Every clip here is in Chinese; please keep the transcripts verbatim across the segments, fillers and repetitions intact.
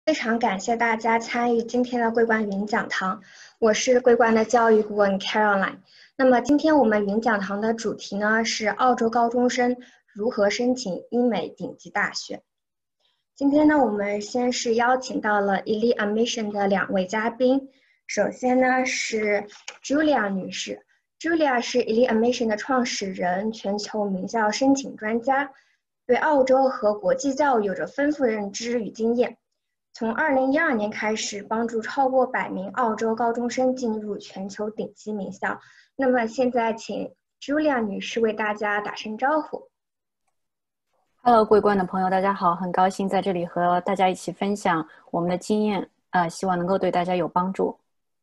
非常感谢大家参与今天的桂冠云讲堂，我是桂冠的教育顾问 Caroline。那么今天我们云讲堂的主题呢是澳洲高中生如何申请英美顶级大学。今天呢，我们先是邀请到了 Elite Admission 的两位嘉宾，首先呢是 Julia 女士。Julia 是 Elite Admission 的创始人，全球名校申请专家，对澳洲和国际教育有着丰富认知与经验。从二零一二年开始，帮助超过百名澳洲高中生进入全球顶级名校。那么现在请 Julia 女士为大家打声招呼。 Hello， 桂冠的朋友，大家好，很高兴在这里和大家一起分享我们的经验，呃，希望能够对大家有帮助。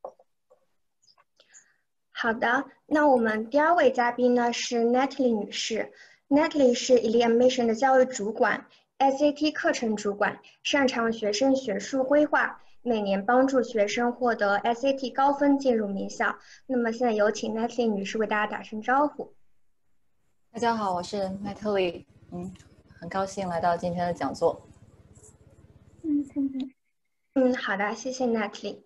好的，那我们第二位嘉宾呢是 Natalie 女士。Natalie 是 Elite Admission 的教育主管。S A T 课程主管，擅长学生学术规划，每年帮助学生获得 S A T 高分进入名校。那么现在有请 Natalie 女士为大家打声招呼。 大家好，我是 Natalie， 嗯，很高兴来到今天的讲座。 嗯，嗯，好的，谢谢 Natalie。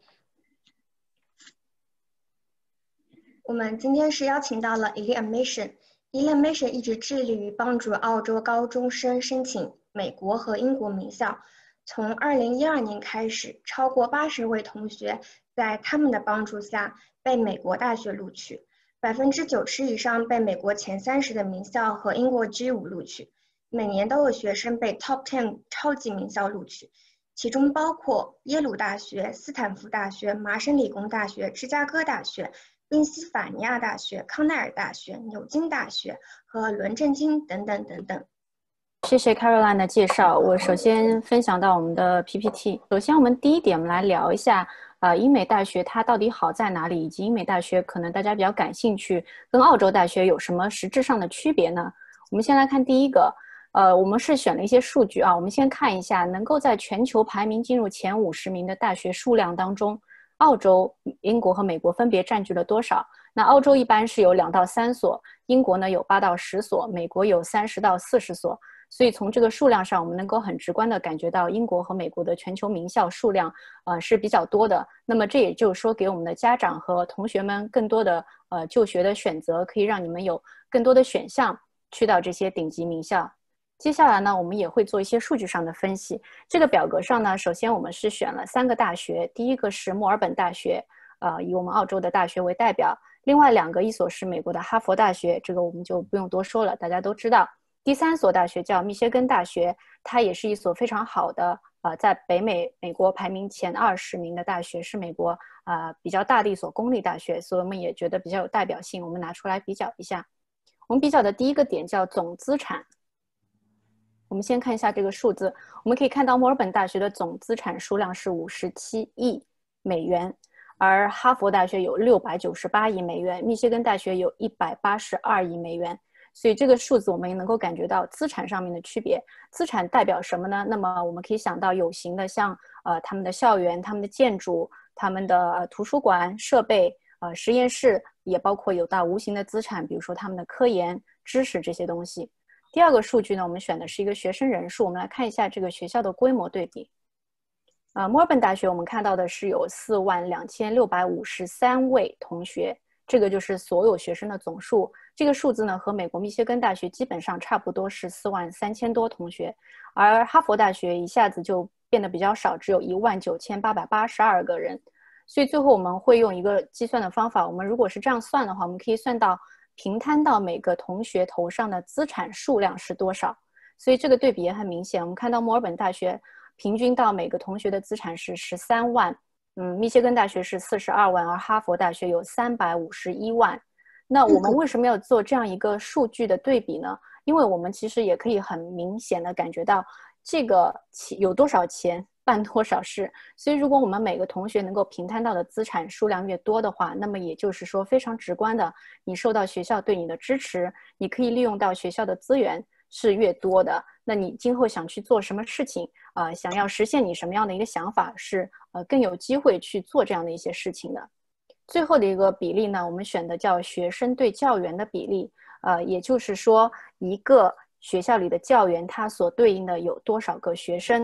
我们今天是邀请到了 Elite Admission。Elite Admission 一直致力于帮助澳洲高中生申请美国和英国名校，从二零一二年开始，超过八十位同学在他们的帮助下被美国大学录取，百分之九十以上被美国前三十的名校和英国 G 五录取。每年都有学生被 Top ten 超级名校录取，其中包括耶鲁大学、斯坦福大学、麻省理工大学、芝加哥大学、宾夕法尼亚大学、康奈尔大学、牛津大学和伦政金等等等等。 谢谢 Caroline 的介绍。我首先分享到我们的 P P T。首先，我们第一点，我们来聊一下，呃，英美大学它到底好在哪里，以及英美大学可能大家比较感兴趣，跟澳洲大学有什么实质上的区别呢？我们先来看第一个，呃，我们是选了一些数据啊，我们先看一下，能够在全球排名进入前五十名的大学数量当中，澳洲、英国和美国分别占据了多少？那澳洲一般是有两到三所，英国呢有八到十所，美国有三十到四十所。所以从这个数量上，我们能够很直观地感觉到英国和美国的全球名校数量，呃是比较多的。那么这也就是说，给我们的家长和同学们更多的呃就学的选择，可以让你们有更多的选项去到这些顶级名校。接下来呢，我们也会做一些数据上的分析。这个表格上呢，首先我们是选了三个大学，第一个是墨尔本大学，呃，以我们澳洲的大学为代表。另外两个，一所是美国的哈佛大学，这个我们就不用多说了，大家都知道。第三所大学叫密歇根大学，它也是一所非常好的，呃，在北美美国排名前二十名的大学，是美国呃比较大的一所公立大学，所以我们也觉得比较有代表性，我们拿出来比较一下。我们比较的第一个点叫总资产。我们先看一下这个数字，我们可以看到墨尔本大学的总资产数量是五十七亿美元，而哈佛大学有六百九十八亿美元，密歇根大学有一百八十二亿美元。所以这个数字我们也能够感觉到资产上面的区别。资产代表什么呢？那么我们可以想到有形的，像呃他们的校园、他们的建筑、他们的、呃、图书馆设备、呃实验室，也包括有到无形的资产，比如说他们的科研知识这些东西。第二个数据呢，我们选的是一个学生人数，我们来看一下这个学校的规模对比。呃，墨尔本大学我们看到的是有四万两千六百五十三位同学，这个就是所有学生的总数。这个数字呢，和美国密歇根大学基本上差不多，是四万三千多同学，而哈佛大学一下子就变得比较少，只有一万九千八百八十二个人。所以最后我们会用一个计算的方法，我们如果是这样算的话，我们可以算到平摊到每个同学头上的资产数量是多少。所以这个对比也很明显，我们看到墨尔本大学平均到每个同学的资产是十三万，嗯，密歇根大学是四十二万，而哈佛大学有三百五十一万。那我们为什么要做这样一个数据的对比呢？因为我们其实也可以很明显的感觉到这个有多少钱办多少事。所以如果我们每个同学能够平摊到的资产数量越多的话，那么也就是说非常直观的，你受到学校对你的支持，你可以利用到学校的资源是越多的。那你今后想去做什么事情，呃，想要实现你什么样的一个想法，是呃更有机会去做这样的一些事情的。最后的一个比例呢，我们选的叫学生对教员的比例，呃，也就是说一个学校里的教员他所对应的有多少个学生。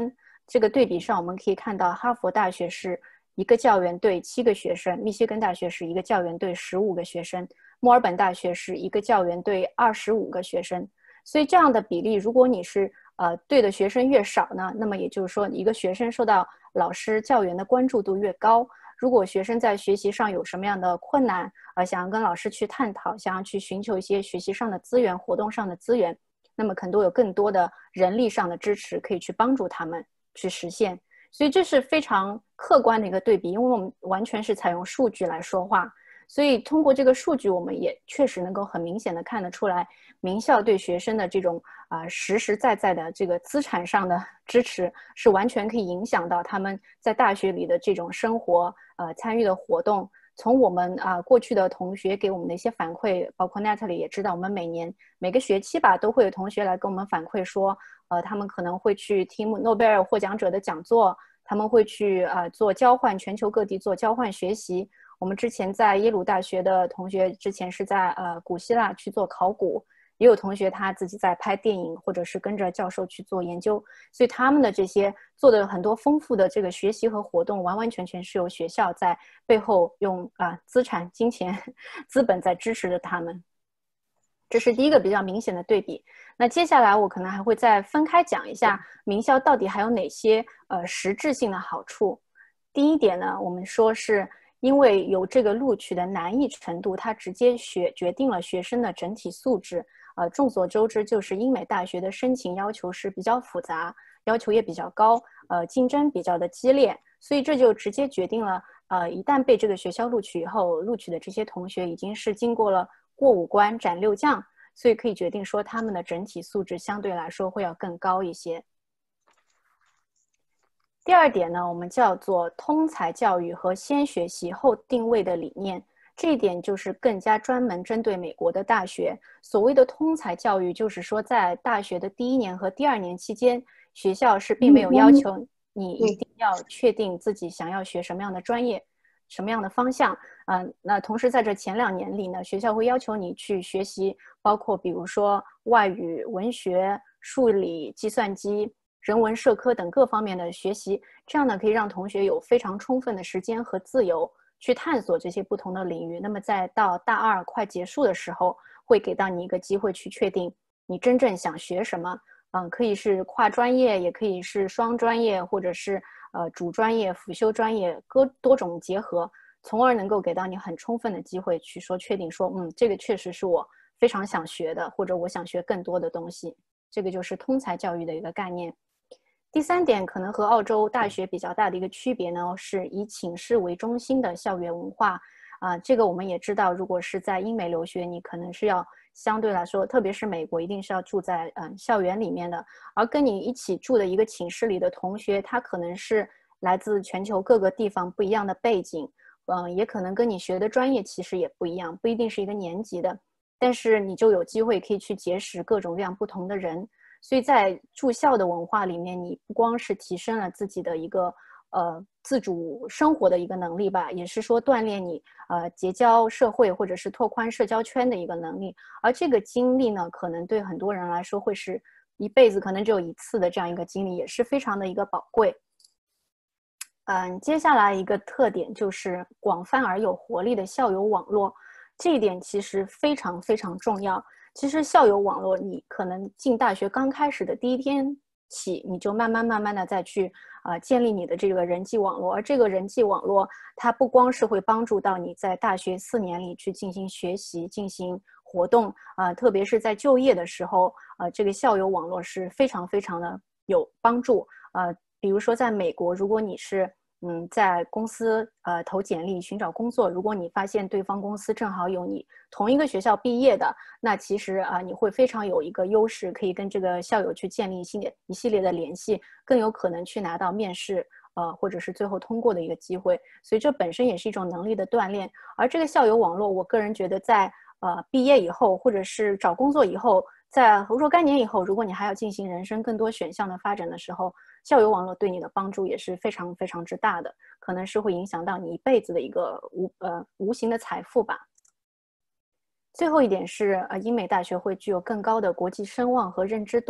这个对比上，我们可以看到哈佛大学是一个教员对七个学生，密歇根大学是一个教员对十五个学生，墨尔本大学是一个教员对二十五个学生。所以这样的比例，如果你是呃对的学生越少呢，那么也就是说一个学生受到老师教员的关注度越高。如果学生在学习上有什么样的困难，呃，想要跟老师去探讨，想要去寻求一些学习上的资源、活动上的资源，那么肯定有更多的人力上的支持可以去帮助他们去实现。所以这是非常客观的一个对比，因为我们完全是采用数据来说话。所以通过这个数据，我们也确实能够很明显的看得出来，名校对学生的这种啊、呃、实实在在的这个资产上的支持，是完全可以影响到他们在大学里的这种生活，呃，参与的活动。从我们啊、呃、过去的同学给我们的一些反馈，包括 Natalie 也知道，我们每年每个学期吧，都会有同学来跟我们反馈说，呃，他们可能会去听诺贝尔获奖者的讲座，他们会去啊、呃、做交换，全球各地做交换学习。我们之前在耶鲁大学的同学，之前是在呃古希腊去做考古，也有同学他自己在拍电影，或者是跟着教授去做研究，所以他们的这些做的很多丰富的这个学习和活动，完完全全是由学校在背后用啊、呃、资产、金钱、资本在支持着他们。这是第一个比较明显的对比。那接下来我可能还会再分开讲一下名校到底还有哪些呃实质性的好处。第一点呢，我们说是因为有这个录取的难易程度，它直接学决定了学生的整体素质。呃，众所周知，就是英美大学的申请要求是比较复杂，要求也比较高，呃，竞争比较的激烈，所以这就直接决定了，呃，一旦被这个学校录取以后，录取的这些同学已经是经过了过五关斩六将，所以可以决定说他们的整体素质相对来说会要更高一些。第二点呢，我们叫做通才教育和先学习后定位的理念。这一点就是更加专门针对美国的大学。所谓的通才教育，就是说在大学的第一年和第二年期间，学校是并没有要求你一定要确定自己想要学什么样的专业、什么样的方向。嗯、呃，那同时在这前两年里呢，学校会要求你去学习，包括比如说外语、文学、数理、计算机、人文社科等各方面的学习，这样呢可以让同学有非常充分的时间和自由去探索这些不同的领域。那么在到大二快结束的时候，会给到你一个机会去确定你真正想学什么。嗯，可以是跨专业，也可以是双专业，或者是呃主专业、辅修专业，各多种结合，从而能够给到你很充分的机会去说确定说，嗯，这个确实是我非常想学的，或者我想学更多的东西。这个就是通才教育的一个概念。第三点，可能和澳洲大学比较大的一个区别呢，是以寝室为中心的校园文化。啊、呃，这个我们也知道，如果是在英美留学，你可能是要相对来说，特别是美国，一定是要住在嗯、呃、校园里面的。而跟你一起住的一个寝室里的同学，他可能是来自全球各个地方不一样的背景，嗯、呃，也可能跟你学的专业其实也不一样，不一定是一个年级的。但是你就有机会可以去结识各种各样不同的人。所以在住校的文化里面，你不光是提升了自己的一个呃自主生活的一个能力吧，也是说锻炼你呃结交社会或者是拓宽社交圈的一个能力。而这个经历呢，可能对很多人来说会是一辈子可能只有一次的这样一个经历，也是非常的一个宝贵。嗯，接下来一个特点就是广泛而有活力的校友网络，这一点其实非常非常重要。其实校友网络，你可能进大学刚开始的第一天起，你就慢慢慢慢的再去啊、呃、建立你的这个人际网络，而这个人际网络，它不光是会帮助到你在大学四年里去进行学习、进行活动啊、呃，特别是在就业的时候，呃，这个校友网络是非常非常的有帮助。呃，比如说在美国，如果你是嗯，在公司呃投简历寻找工作，如果你发现对方公司正好有你同一个学校毕业的，那其实啊、呃、你会非常有一个优势，可以跟这个校友去建立一系列一系列的联系，更有可能去拿到面试呃或者是最后通过的一个机会。所以这本身也是一种能力的锻炼。而这个校友网络，我个人觉得在呃毕业以后，或者是找工作以后，在若干年以后，如果你还要进行人生更多选项的发展的时候，校友网络对你的帮助也是非常非常之大的，可能是会影响到你一辈子的一个无呃无形的财富吧。最后一点是，呃，英美大学会具有更高的国际声望和认知度。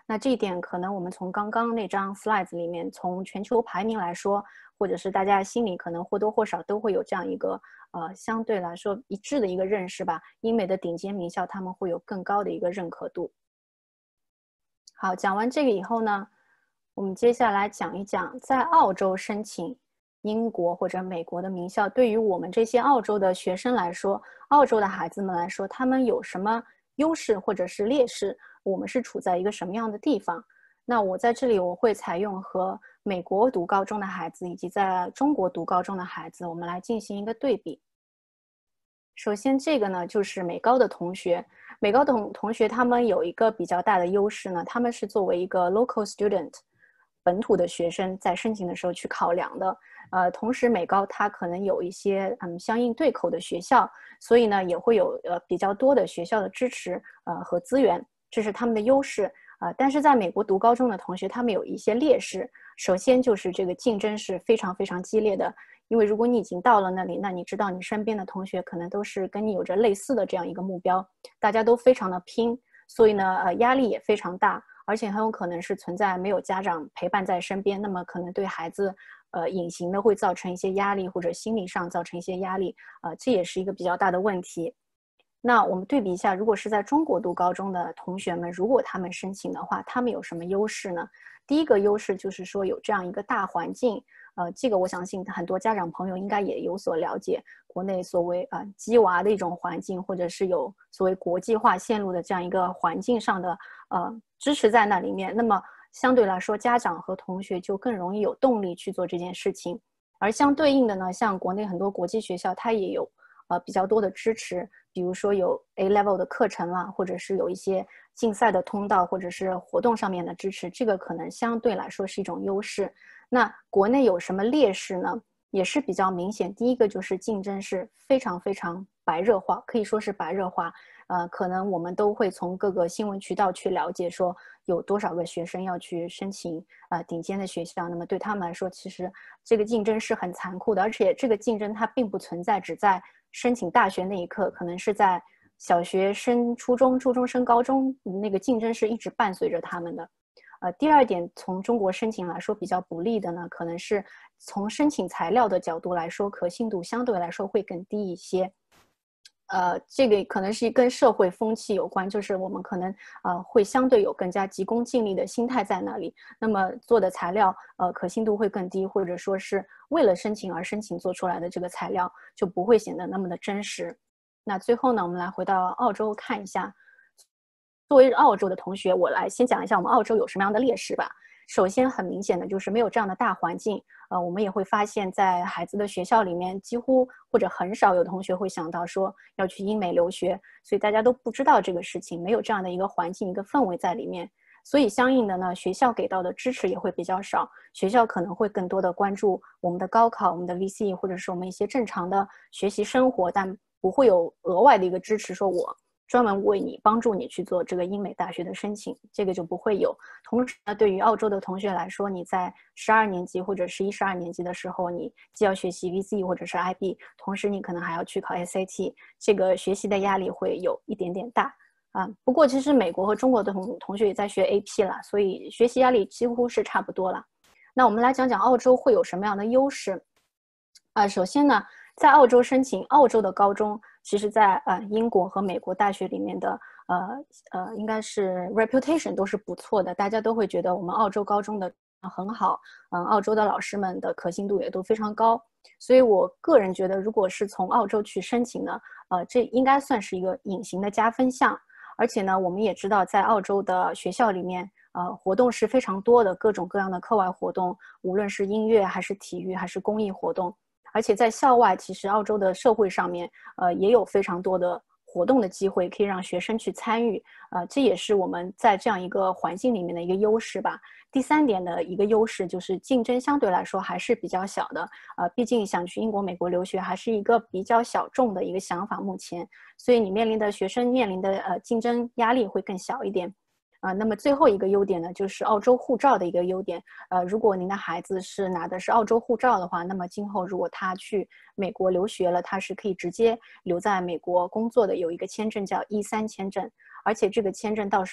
那这一点可能我们从刚刚那张 slides 里面，从全球排名来说，或者是大家心里可能或多或少都会有这样一个呃相对来说一致的一个认识吧。英美的顶尖名校他们会有更高的一个认可度。好，讲完这个以后呢，我们接下来讲一讲在澳洲申请英国或者美国的名校，对于我们这些澳洲的学生来说，澳洲的孩子们来说，他们有什么优势或者是劣势，我们是处在一个什么样的地方。那我在这里我会采用和美国读高中的孩子以及在中国读高中的孩子，我们来进行一个对比。首先这个呢就是美高的同学，美高的同学他们有一个比较大的优势呢，他们是作为一个 local student 本土的学生在申请的时候去考量的。呃，同时美高它可能有一些嗯相应对口的学校，所以呢也会有呃比较多的学校的支持呃和资源，这是他们的优势。呃，但是在美国读高中的同学，他们有一些劣势。首先就是这个竞争是非常非常激烈的，因为如果你已经到了那里，那你知道你身边的同学可能都是跟你有着类似的这样一个目标，大家都非常的拼，所以呢，呃，压力也非常大，而且很有可能是存在没有家长陪伴在身边，那么可能对孩子，呃，隐形的会造成一些压力，或者心理上造成一些压力，呃，这也是一个比较大的问题。那我们对比一下，如果是在中国读高中的同学们，如果他们申请的话，他们有什么优势呢？第一个优势就是说有这样一个大环境，呃，这个我相信很多家长朋友应该也有所了解，国内所谓啊、呃、鸡娃的一种环境，或者是有所谓国际化线路的这样一个环境上的呃支持在那里面，那么相对来说，家长和同学就更容易有动力去做这件事情。而相对应的呢，像国内很多国际学校，它也有呃比较多的支持。比如说有 A level 的课程啦，或者是有一些竞赛的通道，或者是活动上面的支持，这个可能相对来说是一种优势。那国内有什么劣势呢？也是比较明显。第一个就是竞争是非常非常白热化，可以说是白热化。呃，可能我们都会从各个新闻渠道去了解，说有多少个学生要去申请呃顶尖的学校。那么对他们来说，其实这个竞争是很残酷的，而且这个竞争它并不存在只在申请大学那一刻，可能是在小学升初中、初中升高中，那个竞争是一直伴随着他们的。呃，第二点，从中国申请来说比较不利的呢，可能是从申请材料的角度来说，可信度相对来说会更低一些。呃，这个可能是跟社会风气有关，就是我们可能呃会相对有更加急功近利的心态在那里，那么做的材料呃可信度会更低，或者说是为了申请而申请做出来的这个材料就不会显得那么的真实。那最后呢，我们来回到澳洲看一下，作为澳洲的同学，我来先讲一下我们澳洲有什么样的劣势吧。首先很明显的就是没有这样的大环境，呃，我们也会发现在孩子的学校里面几乎或者很少有同学会想到说要去英美留学，所以大家都不知道这个事情，没有这样的一个环境一个氛围在里面，所以相应的呢，学校给到的支持也会比较少，学校可能会更多的关注我们的高考、我们的 V C E 或者是我们一些正常的学习生活，但不会有额外的一个支持，说我专门为你帮助你去做这个英美大学的申请，这个就不会有。同时呢，对于澳洲的同学来说，你在十二年级或者十一、十二年级的时候，你既要学习 V C E 或者是 I B， 同时你可能还要去考 S A T， 这个学习的压力会有一点点大啊。不过其实美国和中国的同同学也在学 A P 了，所以学习压力几乎是差不多了。那我们来讲讲澳洲会有什么样的优势啊？首先呢，在澳洲申请澳洲的高中，其实在呃英国和美国大学里面的呃呃应该是 reputation 都是不错的，大家都会觉得我们澳洲高中的很好，嗯，澳洲的老师们的可信度也都非常高，所以我个人觉得，如果是从澳洲去申请呢，呃，这应该算是一个隐形的加分项。而且呢，我们也知道，在澳洲的学校里面，呃，活动是非常多的，各种各样的课外活动，无论是音乐还是体育还是公益活动。而且在校外，其实澳洲的社会上面，呃，也有非常多的活动的机会，可以让学生去参与，呃，这也是我们在这样一个环境里面的一个优势吧。第三点的一个优势就是竞争相对来说还是比较小的，呃，毕竟想去英国、美国留学还是一个比较小众的一个想法，目前，所以你面临的学生面临的呃竞争压力会更小一点。啊、呃，那么最后一个优点呢，就是澳洲护照的一个优点。呃，如果您的孩子是拿的是澳洲护照的话，那么今后如果他去美国留学了，他是可以直接留在美国工作的，有一个签证叫 E 三签证，而且这个签证到时候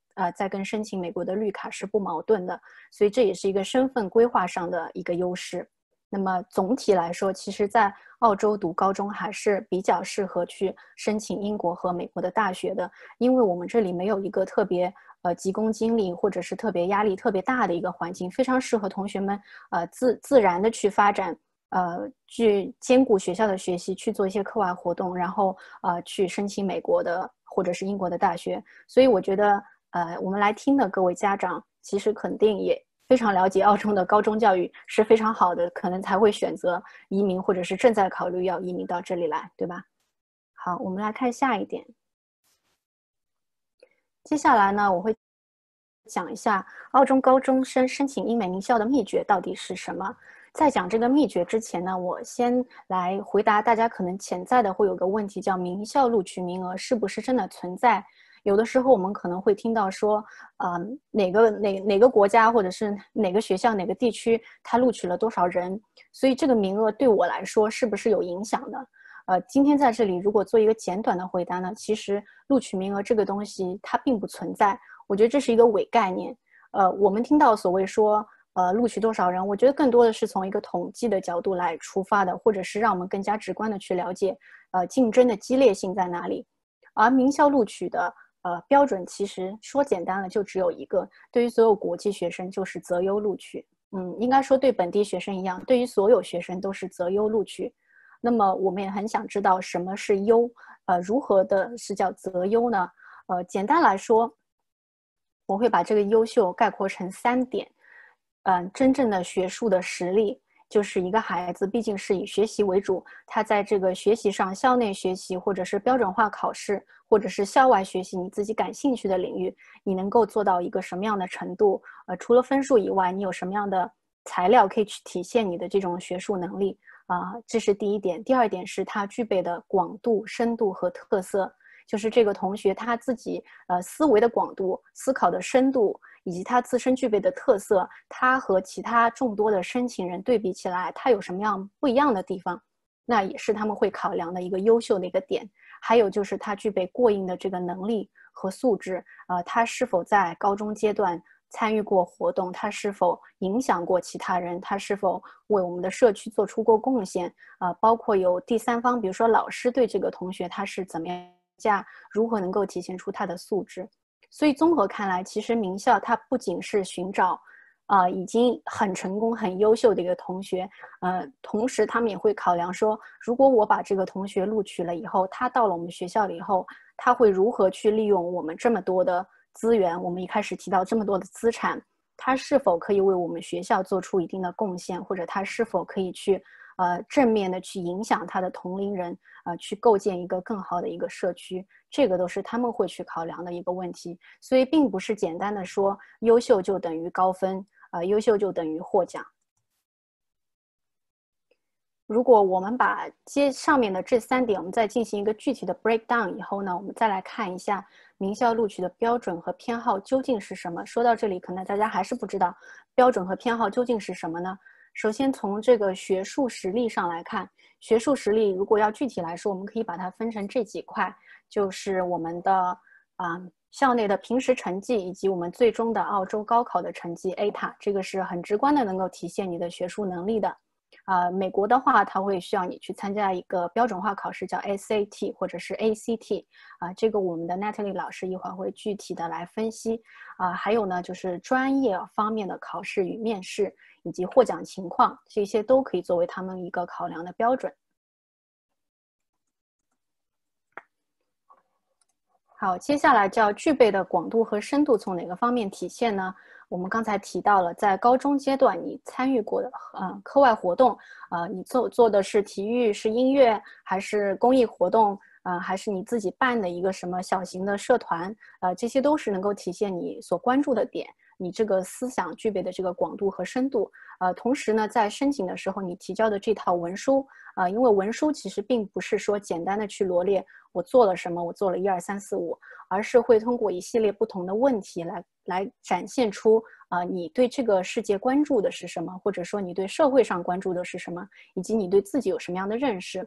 呃，在跟申请美国的绿卡是不矛盾的，所以这也是一个身份规划上的一个优势。那么总体来说，其实在澳洲读高中还是比较适合去申请英国和美国的大学的，因为我们这里没有一个特别呃急功近利或者是特别压力特别大的一个环境，非常适合同学们呃自自然的去发展，呃去兼顾学校的学习，去做一些课外活动，然后呃去申请美国的或者是英国的大学。所以我觉得呃我们来听的各位家长其实肯定也非常了解澳洲的高中教育是非常好的，可能才会选择移民，或者是正在考虑要移民到这里来，对吧？好，我们来看下一点。接下来呢，我会讲一下澳洲高中生申请英美名校的秘诀到底是什么。在讲这个秘诀之前呢，我先来回答大家可能潜在的会有个问题，叫名校录取名额是不是真的存在？有的时候我们可能会听到说，呃，哪个哪哪个国家或者是哪个学校哪个地区它录取了多少人，所以这个名额对我来说是不是有影响的？呃，今天在这里如果做一个简短的回答呢，其实录取名额这个东西它并不存在，我觉得这是一个伪概念。呃，我们听到所谓说呃录取多少人，我觉得更多的是从一个统计的角度来出发的，或者是让我们更加直观的去了解呃竞争的激烈性在哪里。而名校录取的呃，标准其实说简单了就只有一个，对于所有国际学生就是择优录取。嗯，应该说对本地学生一样，对于所有学生都是择优录取。那么我们也很想知道什么是优，呃，如何的是叫择优呢？呃，简单来说，我会把这个优秀概括成三点。嗯、呃，真正的学术的实力。就是一个孩子毕竟是以学习为主，他在这个学习上，校内学习或者是标准化考试，或者是校外学习你自己感兴趣的领域，你能够做到一个什么样的程度？呃，除了分数以外，你有什么样的材料可以去体现你的这种学术能力啊、呃？这是第一点。第二点是他具备的广度、深度和特色，就是这个同学他自己呃思维的广度、思考的深度。以及他自身具备的特色，他和其他众多的申请人对比起来，他有什么样不一样的地方，那也是他们会考量的一个优秀的一个点。还有就是他具备过硬的这个能力和素质，呃，他是否在高中阶段参与过活动，他是否影响过其他人，他是否为我们的社区做出过贡献，呃，包括有第三方，比如说老师对这个同学他是怎么样评价，如何能够体现出他的素质。所以综合看来，其实名校它不仅是寻找啊、呃、已经很成功很优秀的一个同学，呃，同时他们也会考量说，如果我把这个同学录取了以后，他到了我们学校了以后，他会如何去利用我们这么多的资源，我们一开始提到这么多的资产，他是否可以为我们学校做出一定的贡献，或者他是否可以去呃正面的去影响他的同龄人，呃，去构建一个更好的一个社区，这个都是他们会去考量的一个问题。所以并不是简单的说优秀就等于高分，呃，优秀就等于获奖。如果我们把接上面的这三点，我们再进行一个具体的 breakdown 以后呢，我们再来看一下名校录取的标准和偏好究竟是什么。说到这里，可能大家还是不知道标准和偏好究竟是什么呢？首先从这个学术实力上来看，学术实力如果要具体来说，我们可以把它分成这几块，就是我们的啊、呃、校内的平时成绩，以及我们最终的澳洲高考的成绩 A T A， 这个是很直观的能够体现你的学术能力的。啊、呃，美国的话，它会需要你去参加一个标准化考试，叫 S A T 或者是 A C T 啊、呃，这个我们的 Natalie 老师一会儿会具体的来分析啊、呃。还有呢，就是专业方面的考试与面试，以及获奖情况，这些都可以作为他们一个考量的标准。好，接下来叫具备的广度和深度从哪个方面体现呢？我们刚才提到了，在高中阶段你参与过的呃课外活动，呃，你做做的是体育、是音乐，还是公益活动，呃，还是你自己办的一个什么小型的社团，呃，这些都是能够体现你所关注的点，你这个思想具备的这个广度和深度。呃，同时呢，在申请的时候，你提交的这套文书，呃，因为文书其实并不是说简单的去罗列我做了什么，我做了一二三四五，而是会通过一系列不同的问题来来展现出啊、呃，你对这个世界关注的是什么，或者说你对社会上关注的是什么，以及你对自己有什么样的认识。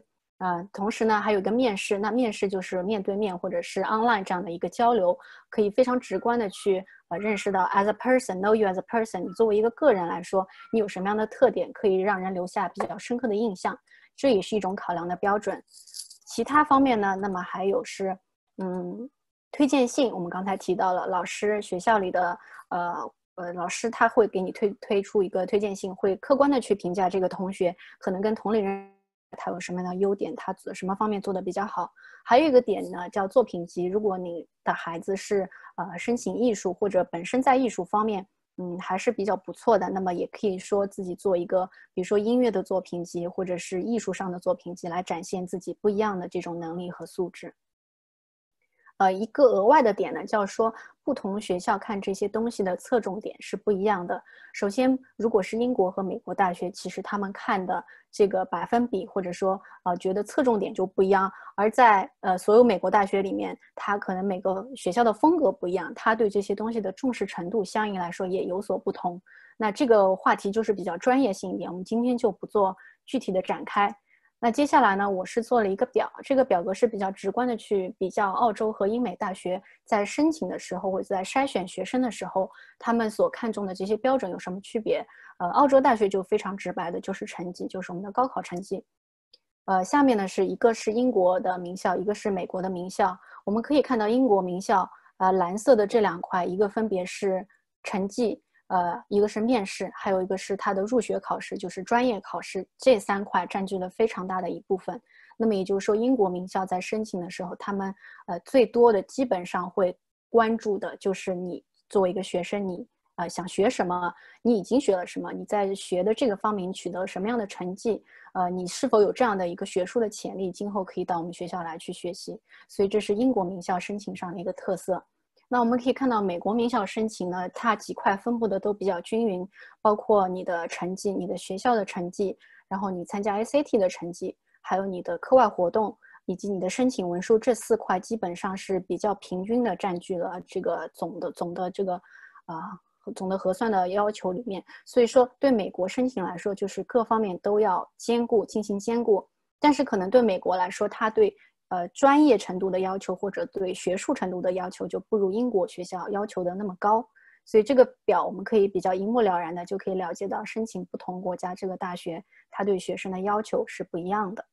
呃，同时呢，还有一个面试，那面试就是面对面或者是 online 这样的一个交流，可以非常直观的去呃认识到 as a person, know you as a person， 你作为一个个人来说，你有什么样的特点可以让人留下比较深刻的印象，这也是一种考量的标准。其他方面呢，那么还有是嗯推荐信，我们刚才提到了老师学校里的呃呃老师他会给你推推出一个推荐信，会客观的去评价这个同学可能跟同龄人他有什么样的优点，他做什么方面做得比较好。还有一个点呢叫作品集，如果你的孩子是呃申请艺术或者本身在艺术方面嗯还是比较不错的，那么也可以说自己做一个比如说音乐的作品集或者是艺术上的作品集，来展现自己不一样的这种能力和素质。呃，一个额外的点呢，叫说不同学校看这些东西的侧重点是不一样的。首先，如果是英国和美国大学，其实他们看的这个百分比或者说呃觉得侧重点就不一样。而在呃所有美国大学里面，它可能每个学校的风格不一样，它对这些东西的重视程度相应来说也有所不同。那这个话题就是比较专业性一点，我们今天就不做具体的展开。那接下来呢，我是做了一个表，这个表格是比较直观的去比较澳洲和英美大学在申请的时候或者在筛选学生的时候，他们所看重的这些标准有什么区别。呃，澳洲大学就非常直白的就是成绩，就是我们的高考成绩。呃，下面呢是一个是英国的名校，一个是美国的名校。我们可以看到英国名校，呃，蓝色的这两块，一个分别是成绩，呃，一个是面试，还有一个是它的入学考试，就是专业考试，这三块占据了非常大的一部分。那么也就是说，英国名校在申请的时候，他们呃最多的基本上会关注的就是你作为一个学生，你呃想学什么，你已经学了什么，你在学的这个方面取得什么样的成绩，呃，你是否有这样的一个学术的潜力，今后可以到我们学校来去学习。所以这是英国名校申请上的一个特色。那我们可以看到美国名校申请呢，它几块分布的都比较均匀，包括你的成绩，你的学校的成绩，然后你参加 S A T 的成绩，还有你的课外活动以及你的申请文书，这四块基本上是比较平均的占据了这个总的总的这个啊、呃、总的核算的要求里面。所以说对美国申请来说，就是各方面都要兼顾进行兼顾，但是可能对美国来说，它对呃，专业程度的要求或者对学术程度的要求就不如英国学校要求的那么高，所以这个表我们可以比较一目了然的就可以了解到申请不同国家这个大学，它对学生的要求是不一样的。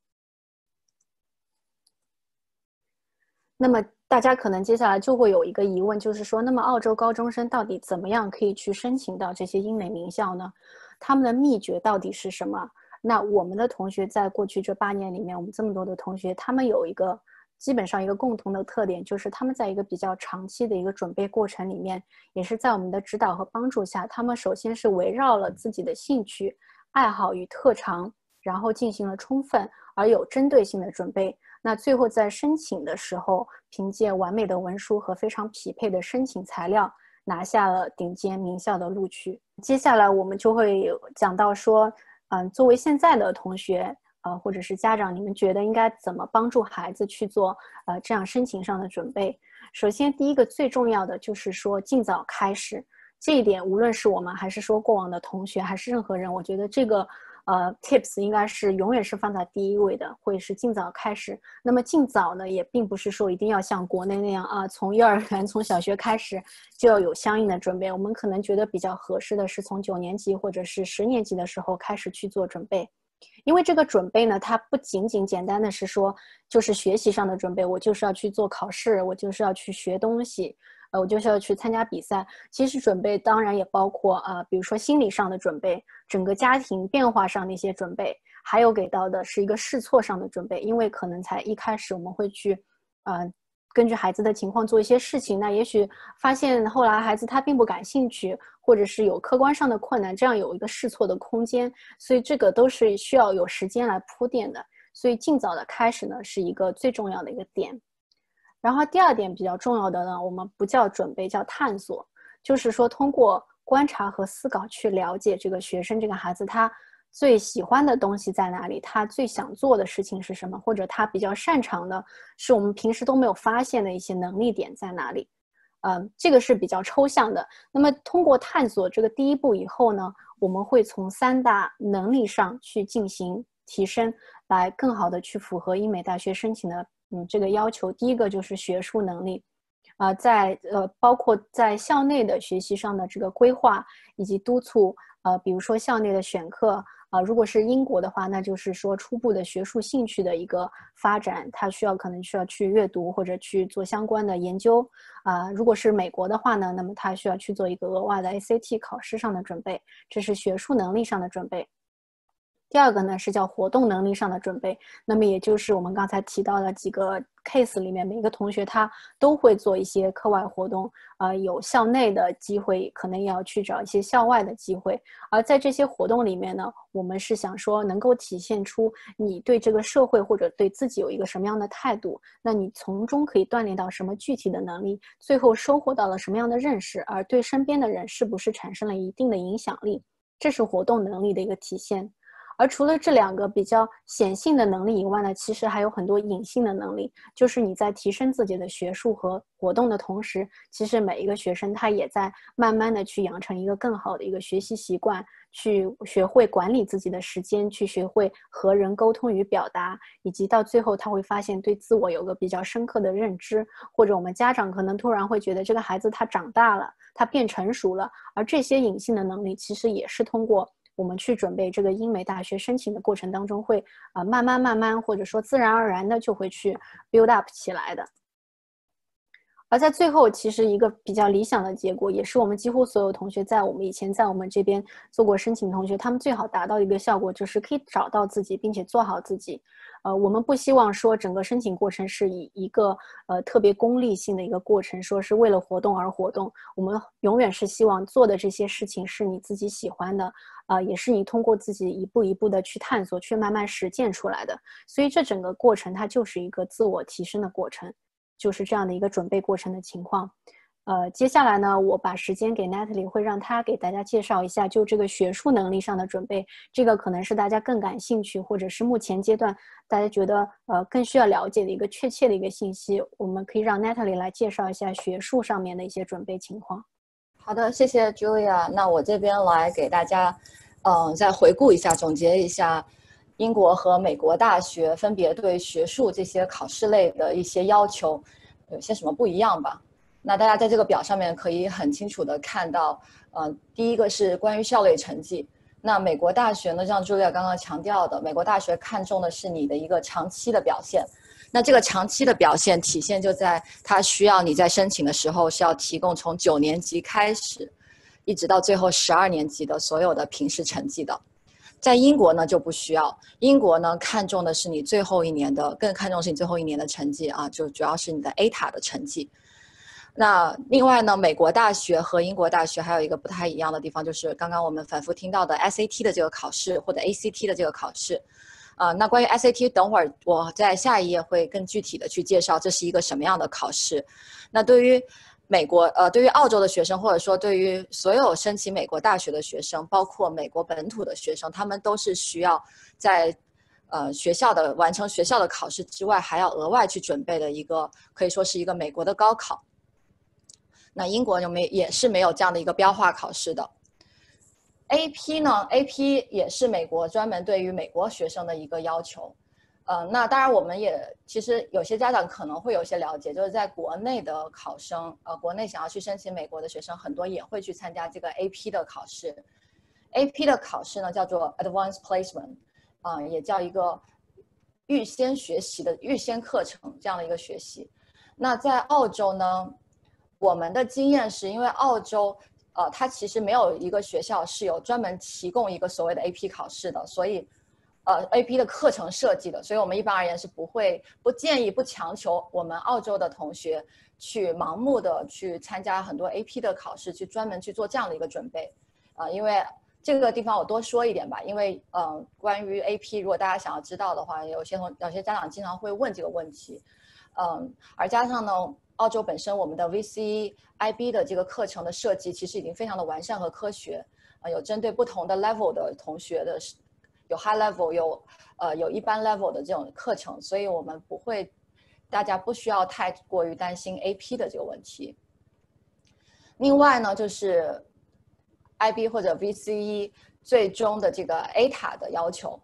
那么大家可能接下来就会有一个疑问，就是说，那么澳洲高中生到底怎么样可以去申请到这些英美名校呢？他们的秘诀到底是什么？那我们的同学在过去这八年里面，我们这么多的同学，他们有一个基本上一个共同的特点，就是他们在一个比较长期的一个准备过程里面，也是在我们的指导和帮助下，他们首先是围绕了自己的兴趣、爱好与特长，然后进行了充分而有针对性的准备。那最后在申请的时候，凭借完美的文书和非常匹配的申请材料，拿下了顶尖名校的录取。接下来我们就会讲到说，嗯，作为现在的同学，呃，或者是家长，你们觉得应该怎么帮助孩子去做呃这样申请上的准备？首先，第一个最重要的就是说尽早开始。这一点，无论是我们还是说过往的同学，还是任何人，我觉得这个呃 tips 应该是永远是放在第一位的，会是尽早开始。那么尽早呢，也并不是说一定要像国内那样啊，从幼儿园、从小学开始就要有相应的准备。我们可能觉得比较合适的是从九年级或者是十年级的时候开始去做准备。因为这个准备呢，它不仅仅简单的是说就是学习上的准备，我就是要去做考试，我就是要去学东西，呃，我就是要去参加比赛。其实准备当然也包括呃，比如说心理上的准备，整个家庭变化上的一些准备，还有给到的是一个试错上的准备。因为可能才一开始我们会去呃根据孩子的情况做一些事情，那也许发现后来孩子他并不感兴趣，或者是有客观上的困难，这样有一个试错的空间，所以这个都是需要有时间来铺垫的。所以尽早的开始呢，是一个最重要的一个点。然后第二点比较重要的呢，我们不叫准备，叫探索，就是说通过观察和思考去了解这个学生这个孩子他最喜欢的东西在哪里，他最想做的事情是什么，或者他比较擅长的是我们平时都没有发现的一些能力点在哪里。嗯，这个是比较抽象的。那么通过探索这个第一步以后呢，我们会从三大能力上去进行提升，来更好的去符合英美大学申请的嗯这个要求。第一个就是学术能力，啊、呃，在呃包括在校内的学习上的这个规划以及督促，呃，比如说校内的选课。啊、呃，如果是英国的话，那就是说初步的学术兴趣的一个发展，它需要可能需要去阅读或者去做相关的研究啊、呃。如果是美国的话呢，那么它需要去做一个额外的 A C T 考试上的准备，这是学术能力上的准备。第二个呢是叫活动能力上的准备，那么也就是我们刚才提到的几个 case 里面，每个同学他都会做一些课外活动，呃，有校内的机会，可能也要去找一些校外的机会。而在这些活动里面呢，我们是想说能够体现出你对这个社会或者对自己有一个什么样的态度，那你从中可以锻炼到什么具体的能力，最后收获到了什么样的认识，而对身边的人是不是产生了一定的影响力，这是活动能力的一个体现。而除了这两个比较显性的能力以外呢，其实还有很多隐性的能力，就是你在提升自己的学术和活动的同时，其实每一个学生他也在慢慢的去养成一个更好的一个学习习惯，去学会管理自己的时间，去学会和人沟通与表达，以及到最后他会发现对自我有个比较深刻的认知，或者我们家长可能突然会觉得这个孩子他长大了，他变成熟了，而这些隐性的能力其实也是通过我们去准备这个英美大学申请的过程当中会啊、呃、慢慢慢慢或者说自然而然的就会去 build up 起来的。而在最后，其实一个比较理想的结果，也是我们几乎所有同学在我们以前在我们这边做过申请同学，他们最好达到一个效果，就是可以找到自己，并且做好自己。呃，我们不希望说整个申请过程是以一个呃特别功利性的一个过程，说是为了活动而活动。我们永远是希望做的这些事情是你自己喜欢的，呃，也是你通过自己一步一步的去探索，去慢慢实践出来的。所以这整个过程它就是一个自我提升的过程。就是这样的一个准备过程的情况。呃，接下来呢，我把时间给 Natalie， 会让她给大家介绍一下就这个学术能力上的准备，这个可能是大家更感兴趣，或者是目前阶段大家觉得呃更需要了解的一个确切的一个信息。我们可以让 Natalie 来介绍一下学术上面的一些准备情况。 好的，谢谢 Julia。那我这边来给大家，嗯、呃，再回顾一下，总结一下英国和美国大学分别对学术这些考试类的一些要求有些什么不一样吧。那大家在这个表上面可以很清楚的看到，呃，第一个是关于校内成绩。那美国大学呢，像 Julia 刚刚强调的，美国大学看重的是你的一个长期的表现。那这个长期的表现体现就在它需要你在申请的时候是要提供从九年级开始一直到最后十二年级的所有的平时成绩的。在英国呢就不需要，英国呢看重的是你最后一年的，更看重是你最后一年的成绩啊，就主要是你的 A 塔的成绩。那另外呢，美国大学和英国大学还有一个不太一样的地方，就是刚刚我们反复听到的 S A T 的这个考试或者 A C T 的这个考试。呃，那关于 S A T， 等会儿我在下一页会更具体的去介绍这是一个什么样的考试。那对于美国呃，对于澳洲的学生，或者说对于所有申请美国大学的学生，包括美国本土的学生，他们都是需要在呃学校的完成学校的考试之外，还要额外去准备的一个可以说是一个美国的高考。那英国就没也是没有这样的一个标化考试的。A P 呢 ，A P 也是美国专门对于美国学生的一个要求。呃，那当然我们也其实有些家长可能会有些了解，就是在国内的考生，呃，国内想要去申请美国的学生，很多也会去参加这个 A P 的考试。A P 的考试呢叫做 Advanced Placement， 啊、呃，也叫一个预先学习的预先课程这样的一个学习。那在澳洲呢，我们的经验是因为澳洲。呃，它其实没有一个学校是有专门提供一个所谓的 A P 考试的，所以，呃 ，A P 的课程设计的，所以我们一般而言是不会、不建议、不强求我们澳洲的同学去盲目的去参加很多 A P 的考试，去专门去做这样的一个准备，啊、呃，因为这个地方我多说一点吧，因为呃，关于 A P， 如果大家想要知道的话，有些同有些家长经常会问这个问题，嗯、呃，而加上呢。澳洲本身我们的 V C I B 的这个课程的设计其实已经非常的完善和科学，呃，有针对不同的 level 的同学的，有 high level 有呃有一般 level 的这种课程，所以我们不会，大家不需要太过于担心 A P 的这个问题。另外呢，就是 I B 或者 V C E 最终的这个 A 塔的要求。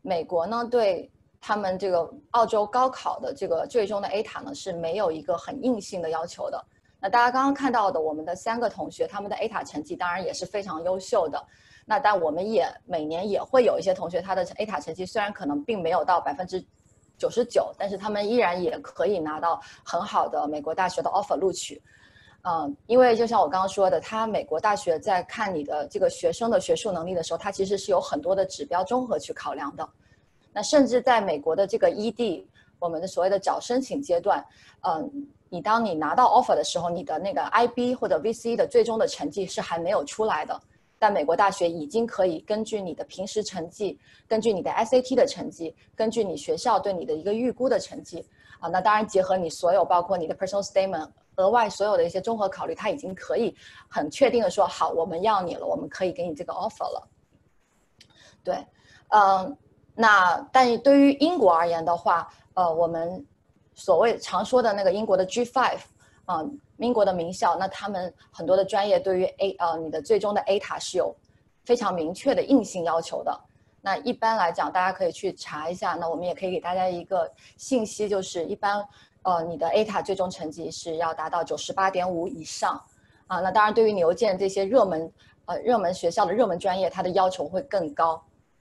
美国呢对他们这个澳洲高考的这个最终的 A 塔呢是没有一个很硬性的要求的。那大家刚刚看到的我们的三个同学，他们的 A 塔成绩当然也是非常优秀的。那但我们也每年也会有一些同学，他的 A 塔成绩虽然可能并没有到百分之九十九，但是他们依然也可以拿到很好的美国大学的 offer 录取。嗯，因为就像我刚刚说的，他美国大学在看你的这个学生的学术能力的时候，它其实是有很多的指标综合去考量的。那甚至在美国的这个 E D， 我们的所谓的找申请阶段，嗯，你当你拿到 offer 的时候，你的那个 I B 或者 V C 的最终的成绩是还没有出来的。但美国大学已经可以根据你的平时成绩，根据你的 S A T 的成绩，根据你学校对你的一个预估的成绩啊，那当然结合你所有包括你的 personal statement 额外所有的一些综合考虑，它已经可以很确定的说，好，我们要你了，我们可以给你这个 offer 了。对，嗯，那但对于英国而言的话，呃，我们所谓常说的那个英国的 G 五， 啊、呃，英国的名校，那他们很多的专业对于 A 呃你的最终的 A 塔是有非常明确的硬性要求的。那一般来讲，大家可以去查一下。那我们也可以给大家一个信息，就是一般呃你的 A 塔最终成绩是要达到九十八点五以上啊。那当然，对于牛剑这些热门呃热门学校的热门专业，它的要求会更高。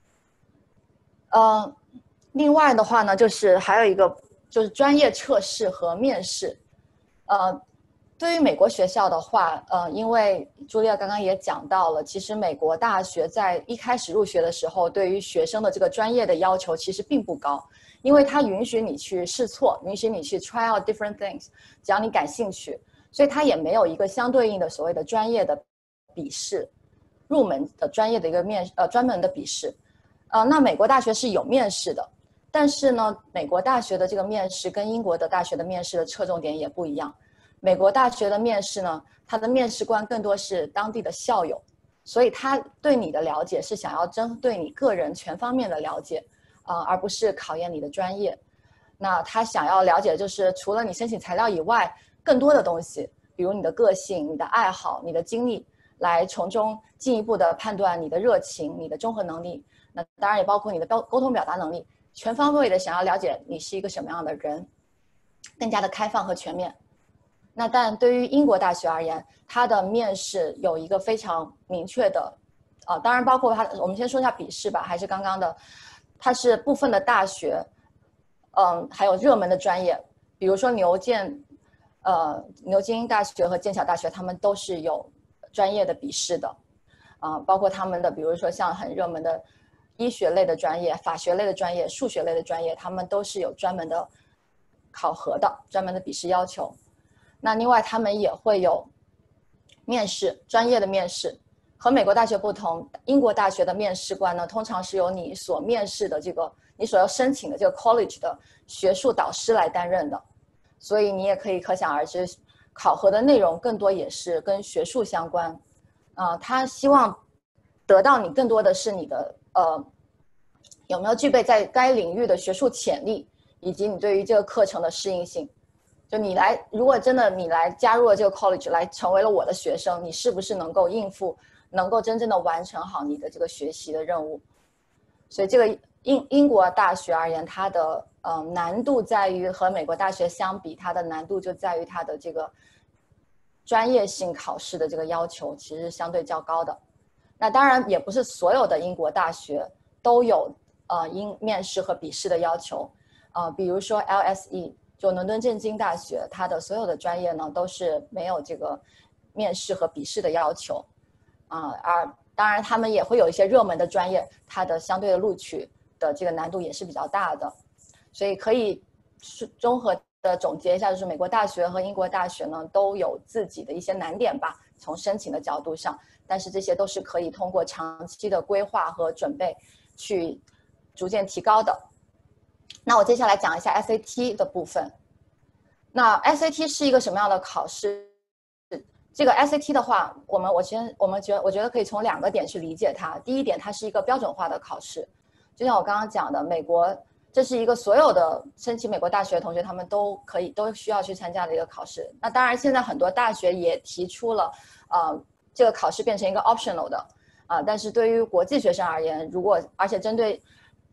呃，另外的话呢，就是还有一个就是专业测试和面试。呃，对于美国学校的话，呃，因为朱莉亚刚刚也讲到了，其实美国大学在一开始入学的时候，对于学生的这个专业的要求其实并不高，因为它允许你去试错，允许你去 try out different things， 只要你感兴趣，所以它也没有一个相对应的所谓的专业的笔试，入门的专业的一个面呃专门的笔试。呃，那美国大学是有面试的，但是呢，美国大学的这个面试跟英国的大学的面试的侧重点也不一样。美国大学的面试呢，他的面试官更多是当地的校友，所以他对你的了解是想要针对你个人全方面的了解，啊、呃，而不是考验你的专业。那他想要了解就是除了你申请材料以外，更多的东西，比如你的个性、你的爱好、你的经历，来从中进一步的判断你的热情、你的综合能力。那当然也包括你的沟通表达能力，全方位的想要了解你是一个什么样的人，更加的开放和全面。那但对于英国大学而言，它的面试有一个非常明确的，呃，当然包括它，我们先说一下笔试吧，还是刚刚的，它是部分的大学，嗯，还有热门的专业，比如说牛剑，呃，牛津大学和剑桥大学，他们都是有专业的笔试的，啊、呃，包括他们的，比如说像很热门的医学类的专业、法学类的专业、数学类的专业，他们都是有专门的考核的、专门的笔试要求。那另外，他们也会有面试，专业的面试。和美国大学不同，英国大学的面试官呢，通常是由你所面试的这个、你所要申请的这个 college 的学术导师来担任的。所以你也可以可想而知，考核的内容更多也是跟学术相关。啊、呃，他希望得到你更多的是你的呃有没有具备在该领域的学术潜力，以及你对于这个课程的适应性。就你来，如果真的你来加入了这个 college， 来成为了我的学生，你是不是能够应付，能够真正的完成好你的这个学习的任务？所以这个英英国大学而言，它的呃难度在于和美国大学相比，它的难度就在于它的这个专业性考试的这个要求其实相对较高的。那当然也不是所有的英国大学都有呃英面试和笔试的要求，呃，比如说 L S E。就伦敦政经大学，它的所有的专业呢都是没有这个面试和笔试的要求，啊、呃，而当然他们也会有一些热门的专业，它的相对的录取的这个难度也是比较大的，所以可以综合的总结一下，就是美国大学和英国大学呢都有自己的一些难点吧，从申请的角度上，但是这些都是可以通过长期的规划和准备去逐渐提高的。那我接下来讲一下 S A T 的部分。那 S A T 是一个什么样的考试？这个 S A T 的话，我们我先我们觉得我觉得可以从两个点去理解它。第一点，它是一个标准化的考试，就像我刚刚讲的，美国这是一个所有的申请美国大学的同学他们都可以都需要去参加的一个考试。那当然，现在很多大学也提出了，呃，这个考试变成一个 optional 的，啊、呃，但是对于国际学生而言，如果而且针对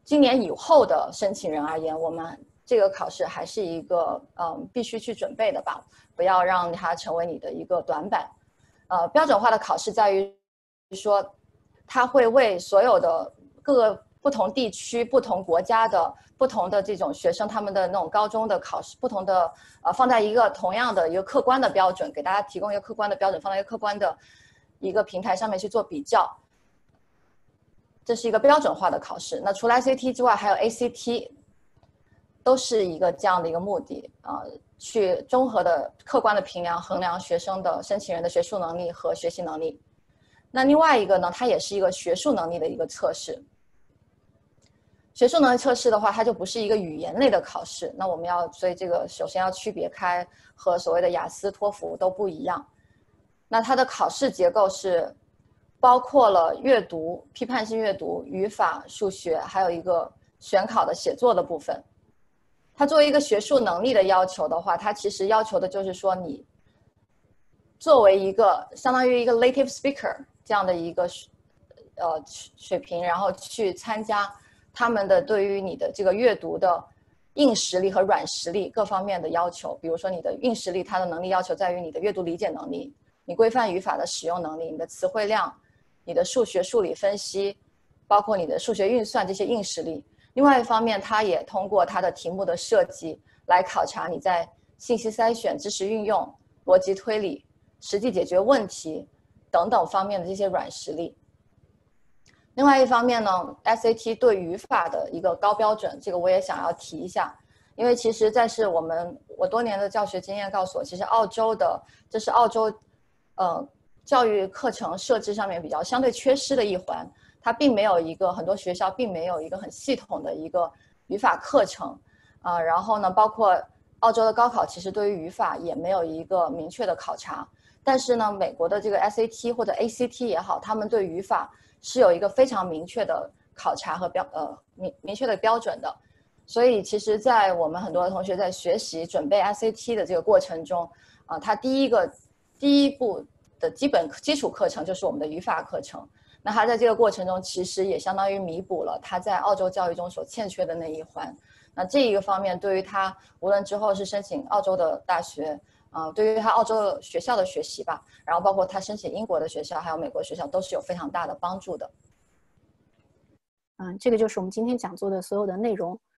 今年以后的申请人而言，我们这个考试还是一个嗯必须去准备的吧，不要让它成为你的一个短板。呃，标准化的考试在于说，它会为所有的各个不同地区、不同国家的不同的这种学生，他们的那种高中的考试，不同的呃放在一个同样的一个客观的标准，给大家提供一个客观的标准，放在一个客观的一个平台上面去做比较。这是一个标准化的考试。那除了 S A T 之外，还有 A C T， 都是一个这样的一个目的啊、呃，去综合的客观的评量衡量学生的申请人的学术能力和学习能力。那另外一个呢，它也是一个学术能力的一个测试。学术能力测试的话，它就不是一个语言类的考试。那我们要，所以这个首先要区别开，和所谓的雅思、托福都不一样。那它的考试结构是包括了阅读、批判性阅读、语法、数学，还有一个选考的写作的部分。它作为一个学术能力的要求的话，它其实要求的就是说，你作为一个相当于一个 native speaker 这样的一个呃水平，然后去参加他们的对于你的这个阅读的硬实力和软实力各方面的要求。比如说你的硬实力，它的能力要求在于你的阅读理解能力，你规范语法的使用能力，你的词汇量，你的数学数理分析，包括你的数学运算这些硬实力。另外一方面，它也通过它的题目的设计来考察你在信息筛选、知识运用、逻辑推理、实际解决问题等等方面的这些软实力。另外一方面呢 ，S A T 对语法的一个高标准，这个我也想要提一下，因为其实在是我们我多年的教学经验告诉我，其实澳洲的这是澳洲呃教育课程设置上面比较相对缺失的一环。它并没有一个很多学校并没有一个很系统的一个语法课程，啊、呃，然后呢，包括澳洲的高考其实对于语法也没有一个明确的考察，但是呢，美国的这个 S A T 或者 A C T 也好，他们对语法是有一个非常明确的考察和标呃明明确的标准的，所以其实，在我们很多的同学在学习准备 S A T 的这个过程中，啊、呃，它第一个第一步的基本基础课程就是我们的语法课程。那他在这个过程中，其实也相当于弥补了他在澳洲教育中所欠缺的那一环。那这一个方面，对于他无论之后是申请澳洲的大学，啊、呃，对于他澳洲学校的学习吧，然后包括他申请英国的学校，还有美国学校，都是有非常大的帮助的。 嗯，这个就是我们今天讲座的所有的内容。